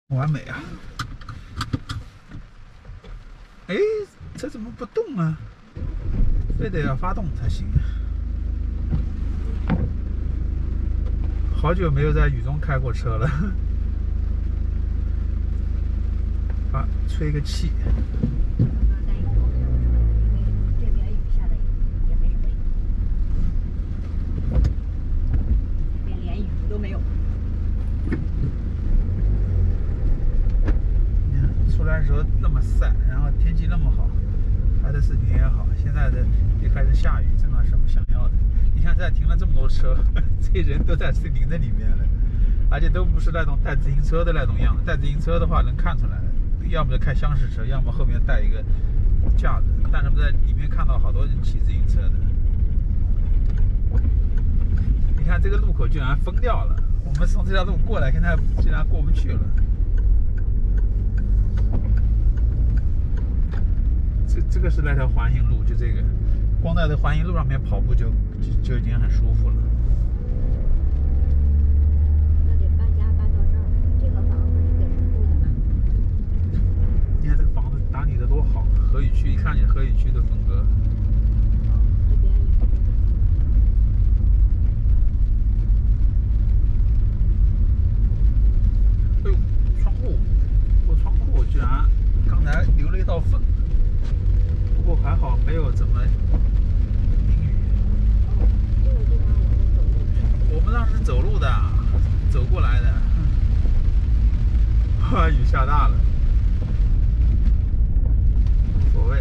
完美啊！哎，这怎么不动啊？非得要发动才行。好久没有在雨中开过车了。吹个气。 这边雨下的也没什么雨，这边连雨都没有。 你看出来的时候那么晒，然后天气那么好，拍的视频也好。现在的又开始下雨，正好是我们想要的。你看，这停了这么多车，这些人都在视频的里面了，而且都不是那种带自行车的那种样子。带自行车的话能看出来，要么就开厢式车，要么后面带一个架子。但是我们在里面看到好多人骑自行车的。你看这个路口居然封掉了，我们从这条路过来，现在竟然过不去了。这个是那条环形路，就这个，光在这环形路上面跑步就已经很舒服了。 那得搬家搬到这儿，这个房子是给人住的吗？ 你看这个房子打理的多好，河语区一看就是河语区的风格。 这边以后就是哎呦，窗户，我窗户居然刚才留了一道缝。不过还好没有怎么淋雨。 这个地方我们走路是。 我们当时走路的，走过来的。哇，雨下大了。无所谓。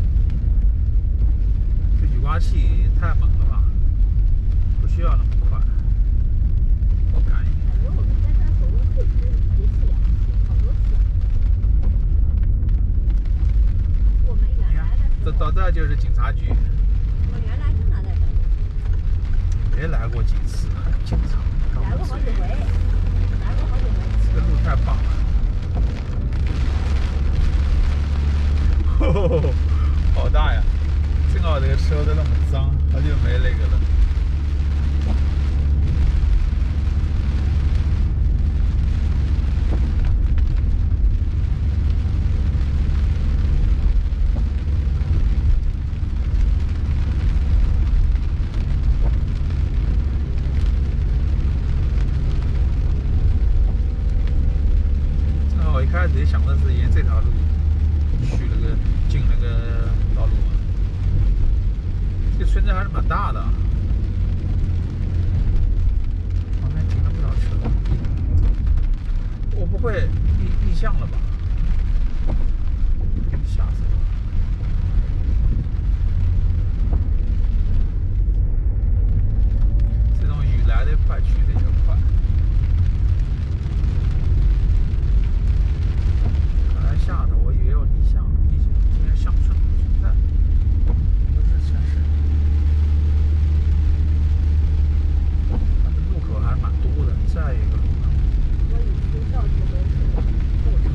这雨刮器太猛了吧？不需要那么快。我赶一感觉我们在这儿走路不止一次两次，好多次。我们原来的时候， 到这就是警察局。 我原来经常在这里。 也来过几次，很经常。 来过好几回，来过好几回。 这个路太棒了。哦，好大呀！正好这个车都那么脏，好久没那个了。一开始也想的是沿这条路进那个道路嘛。这个村子还是蛮大的，旁边停了不少车。我不会逆向了吧？吓死我了！这种雨来得快，去得也快。下的我以为有逆向，竟然乡村不存在，都是城市。它的路口还蛮多的，再一个路口。 我以前到处都是后车。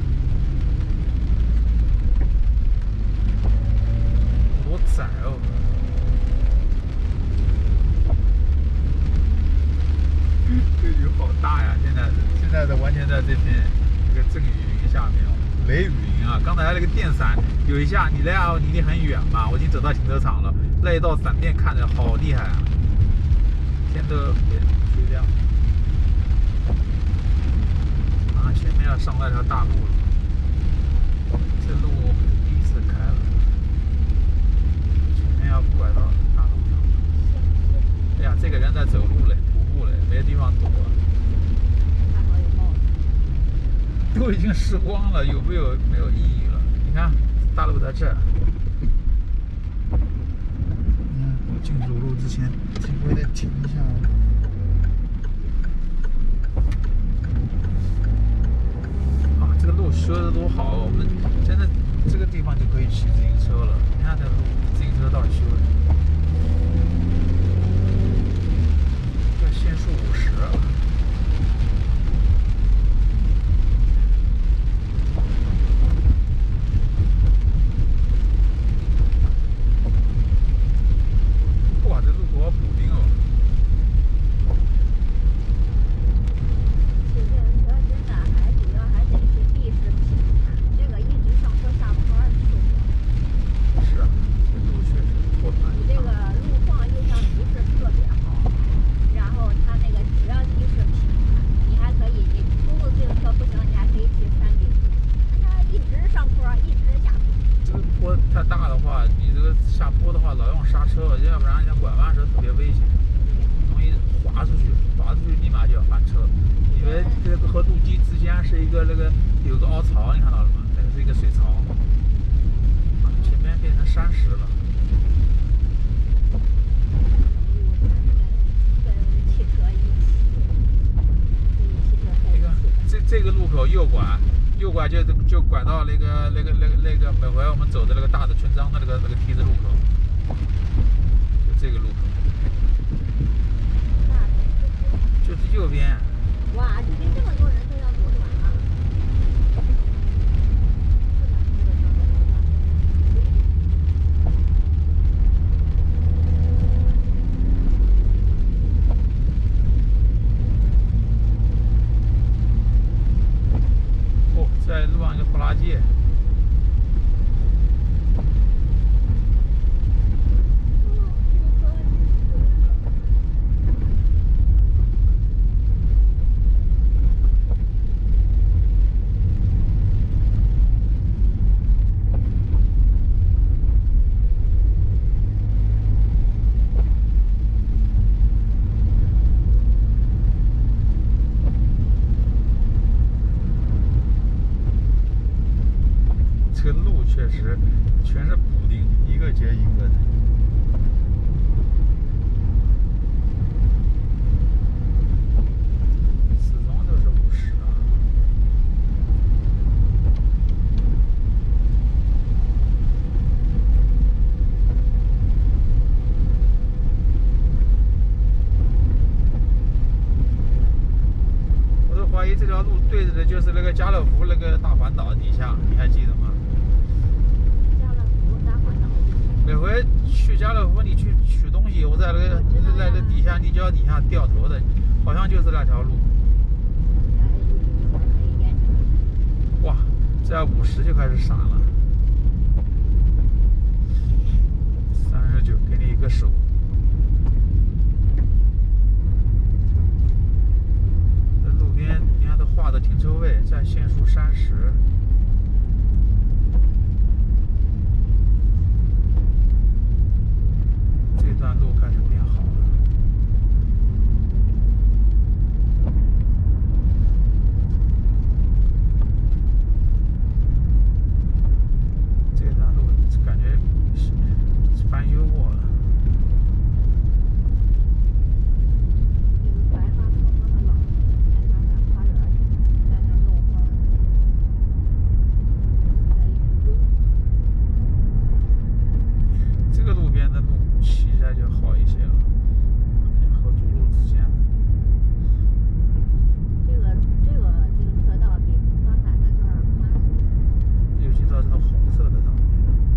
多窄哦！这雨好大呀！现在的完全在这片这个阵雨云下面哦。雷雨云啊！刚才那个电闪有一下，你离你很远嘛，我已经走到停车场了，那一道闪电看着好厉害啊！天都被吹亮。马上前面要上那条大路了，这路我们是第一次开了，前面要拐到大路上。哎呀，这个人在走路嘞，徒步嘞，没地方躲。 还好有帽子。 都已经湿光了，没有意义了。你看，大路在这儿。进主路之前，稍微的停一下。啊，这个路修的多好，我们真的这个地方就可以骑自行车了。你看这路，自行车道修的，这限速50。哇，这路口好补丁哦！ 现在车真的还主要还下坡的话老用刹车，要不然像拐弯时候特别危险，容易滑出去，滑出去立马就要翻车。因为这个和路基之间是一个有个凹槽，你看到了吗？那个是一个水槽，前面变成山石了。这个路口右拐就拐到那个每回我们走的那个大的村庄的那个T字路口，就这个路口，就是右边。 哇，这边这么多人都要左转了。 在路上一个拖拉机。这个路确实全是补丁，一个接一个的。始终都是50啊。我都怀疑这条路对着的就是那个家乐福那个大环岛底下，你还记得吗？每回去家乐福，你去取东西，我在那个底下，你脚底下掉头的，好像就是那条路。哇，这要50就开始闪了。39，给你一个手。这路边你看都画的停车位，在限速30。这段路开始变好了。这段路感觉翻修过了。 白发苍苍的老人在那儿花园里，在那儿种花，在云中。 这个路边的路骑起来就好一些了，和主路之间。 这个车道比刚才那段宽， 尤其到这种红色的上面。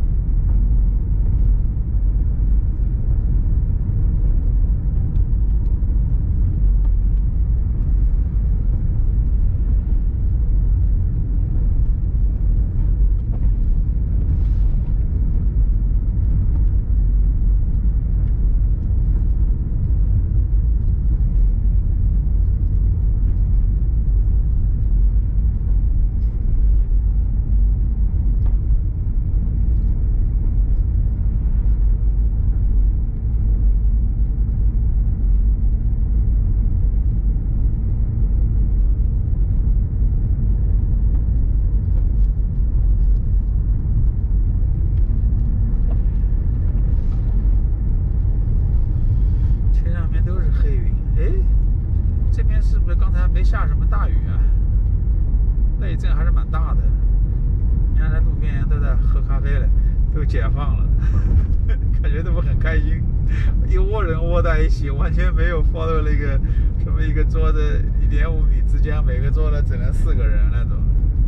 没下什么大雨啊，那一阵还是蛮大的。你看，那路边人都在喝咖啡了，都解放了，感觉他们很开心，一窝人窝在一起，完全没有放到那个什么一个桌子1.5米之间，每个桌子只能4个人那种。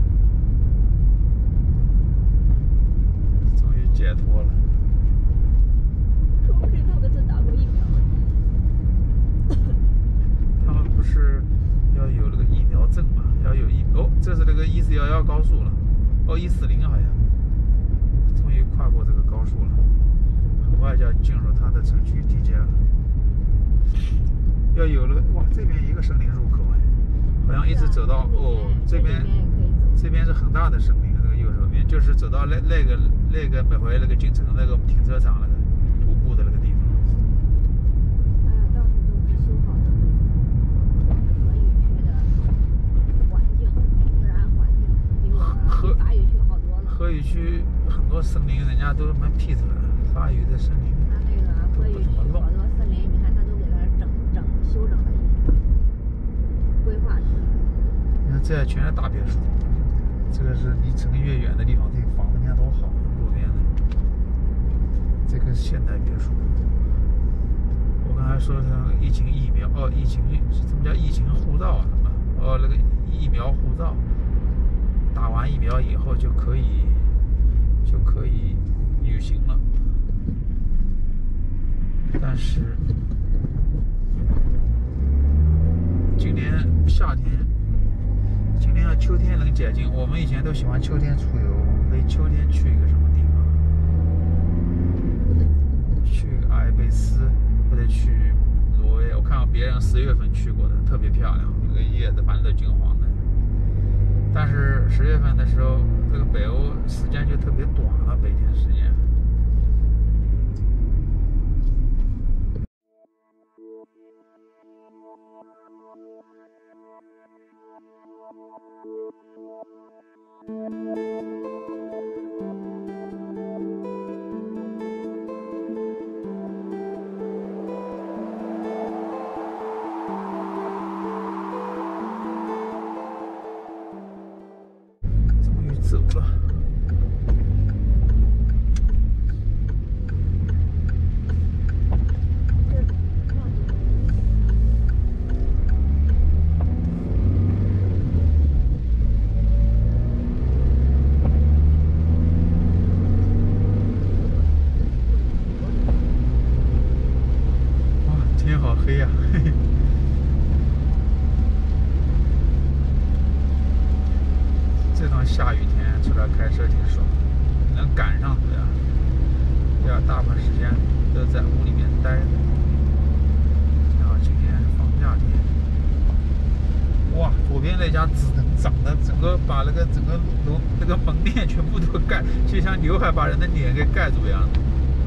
终于解脱了。 说不定他们正打过疫苗。 他们不是要有那个疫苗证嘛？要有这是那个1411高速了，140好像，终于跨过这个高速了，很快就要进入它的城区地界了。要有了哇，这边一个森林入口哎，好像一直走到这边是很大的森林，这个右手边就是走到那那个每回那个进城那个停车场那个徒步的那个地方。 哎呀，到处都是修好的河语区的环境，自然环境比法语区好多了。 河语区很多森林，人家都蛮 peace 的，法语的森林。 它那个河语区好多森林，你看它都给它修整了一下，规划出来。 你看这全是大别墅，这个是离城越远的地方，这个房子你看多好，路边的。这个是现代别墅。我刚才说的疫情疫苗，疫情什么叫疫情护照啊？那个疫苗护照，打完疫苗以后就可以旅行了。但是今年夏天，今年要秋天能解禁，我们以前都喜欢秋天出游，我们可以秋天去一个什么地方？去阿尔卑斯，或者去挪威。我看到别人10月份去过的，特别漂亮，那个叶子反正都金黄的。但是10月份的时候，这个北欧时间就特别短了，白天时间。终于走了。天好黑呀、嘿嘿。这种下雨天出来开车挺爽，能赶上对啊。对啊，大部分时间都在屋里面待着。然后今天是放假天。哇，左边那家紫藤长得整个把那个整个楼那个门面全部都盖，就像刘海把人的脸给盖住一样的。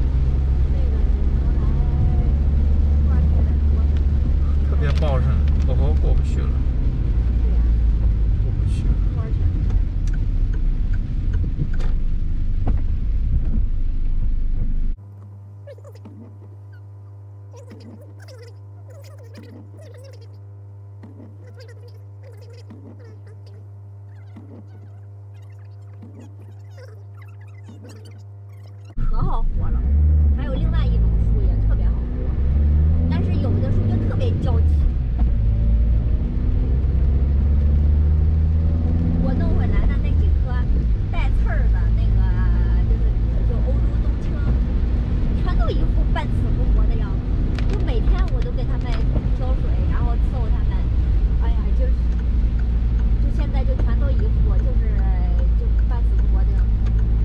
特别茂盛，婆婆过不去了。 对呀， 过不去了。 花全开。可好活了，还有另外一种树也特别好活，但是有的树就特别娇气。我弄回来的那几棵带刺儿的那个，就欧洲冬青，全都一副半死不活的样子。就每天我都给它们浇水，然后伺候它们。哎呀，就现在就全都一副就半死不活的样子。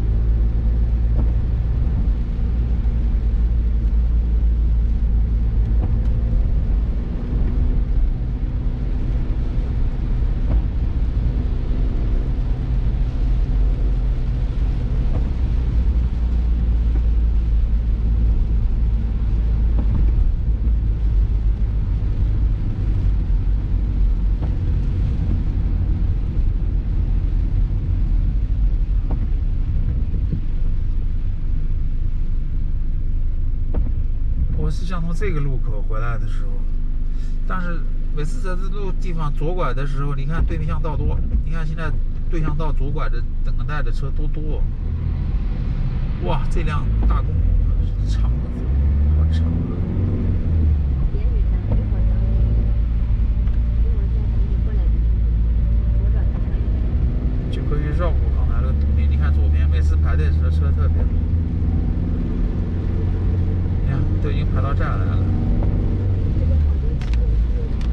我是想从这个路口回来的时候，但是每次在这路地方左拐的时候，你看对向道多，你看现在对向道左拐的等待的车多。哇，这辆大公共长的，好长啊！ 别去等，一会儿再等你过来左转的车就可以绕过刚才那个堵点。你看左边每次排队的时候车特别多，你看都已经排到这儿来了。 这边好多汽油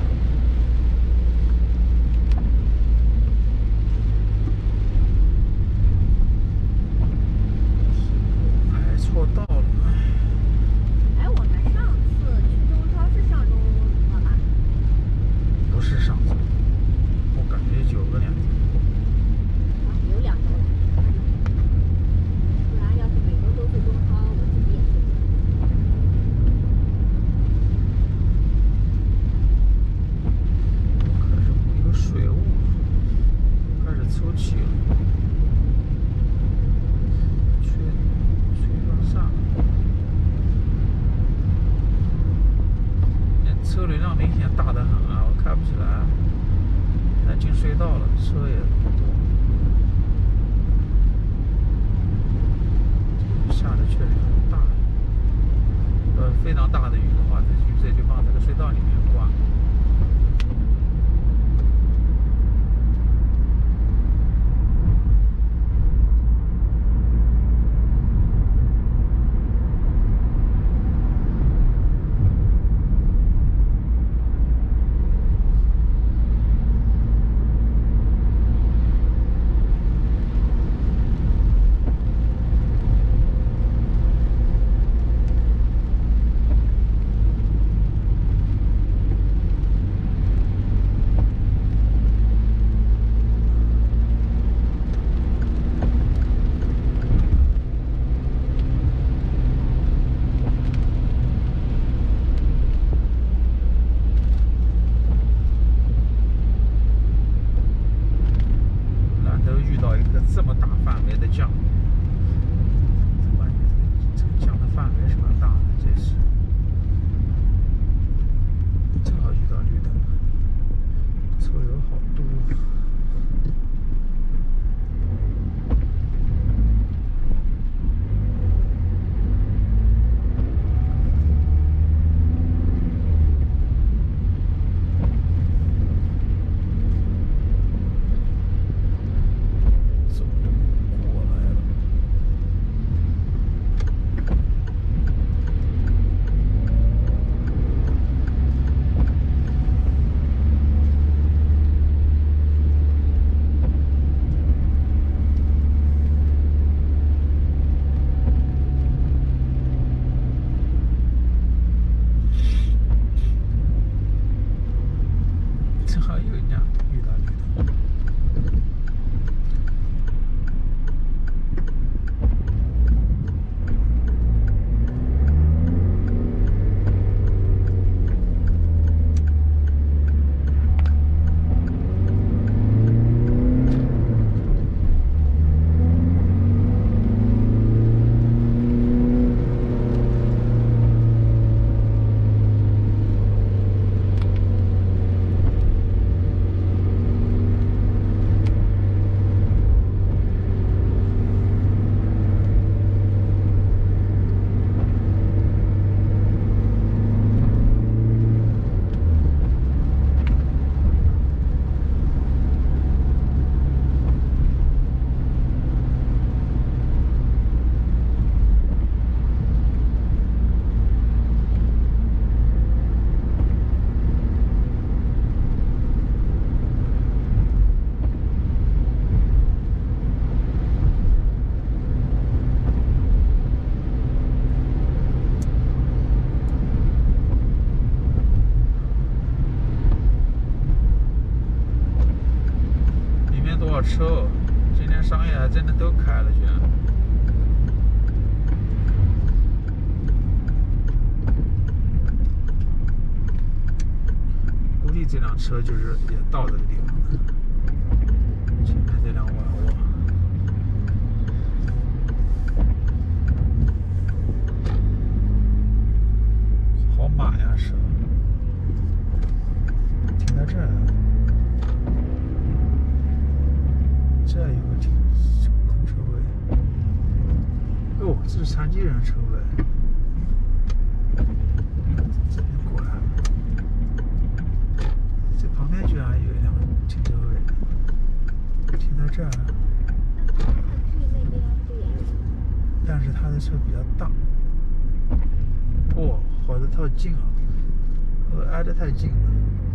排错道了， 哎，我们上次去中超是上周什么吧？ 不是上次，我感觉有个2周。 啊，有2周了，不然要这么大范围的降，关键这个降的范围是蛮大的，这是正好遇到绿灯，车流好多。正好有一辆遇到绿灯，里面多少车哦？今天商业还真的都开了，居然。估计这辆车就是也到这个地方了。前面这辆沃尔沃。好满呀，车。停在这儿。这有个停空车位。哟，这是残疾人车位。这边过来。这旁边居然有一辆停车位，停在这儿。 那去那边不也有？ 但是他的车比较大。哦，好的太近了，挨得太近了。